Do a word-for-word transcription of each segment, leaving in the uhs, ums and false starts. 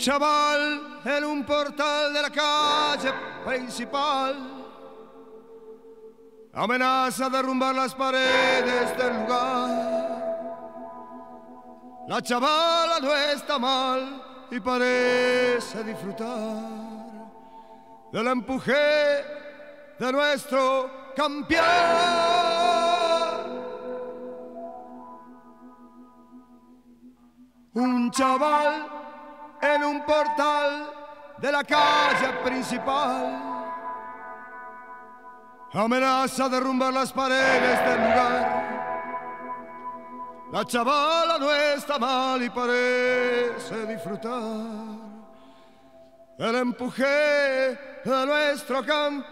chaval en un portal de la calle principal amenaza derrumbar las paredes del lugar. La chavala no está mal y parece disfrutar del empuje de nuestro campeón. Un chaval en un portal de la calle principal amenaza derrumbar las paredes del lugar. La chavala no está mal y parece disfrutar del empuje de nuestro campeón.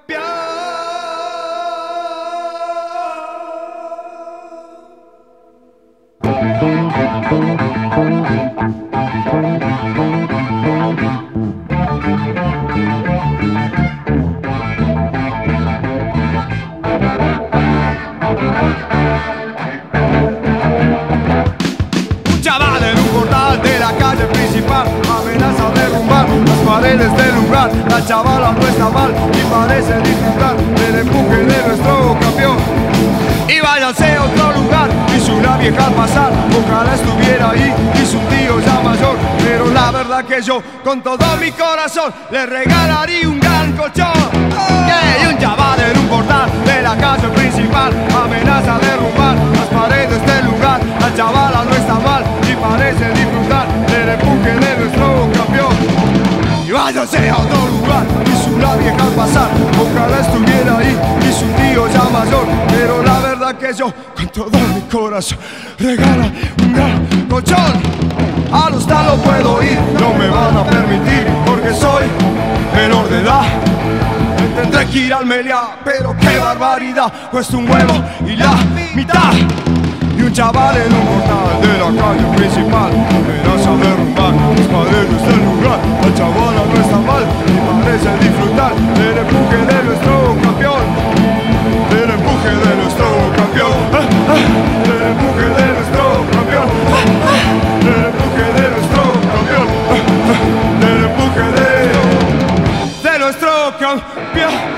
Un chaval en un portal de la calle principal amenaza derrumbar las paredes del lugar. La chavala no está mal y parece disfrutar del empuje de nuestro campeón. Y váyanse a otro lugar, hizo una vieja al pasar, ojalá estuviera ahí, hizo un tío ya mayor. Pero la verdad que yo, con todo mi corazón, le regalaría un gran colchón. Yeah, y un chaval en un portal de la calle principal amenaza derrumbar las paredes del lugar. La chavala no está mal y parece disfrutar del empuje de nuestro campeón. Y váyanse a otro lugar, hizo una vieja al pasar, ojalá estuviera ahí, hizo un tío ya mayor. Pero la verdad que yo, con todo mi corazón, regala un gran colchón. Al hostal no puedo ir, no me van a permitir, porque soy menor de edad. Tendré que ir al Meliá, pero qué barbaridad, cuesta un huevo y la mitad. Y un chaval en un portal de la calle principal amenaza derrumbar las paredes del lugar. La chavala no está mal y parece disfrutar del empuje de nuestro campeón. Del empuje de nuestro campeón. Ah, ah, del empuje de nuestro campeón. Ah, ah, del empuje de nuestro campeón. Ah, ah, del empuje de, de nuestro campeón.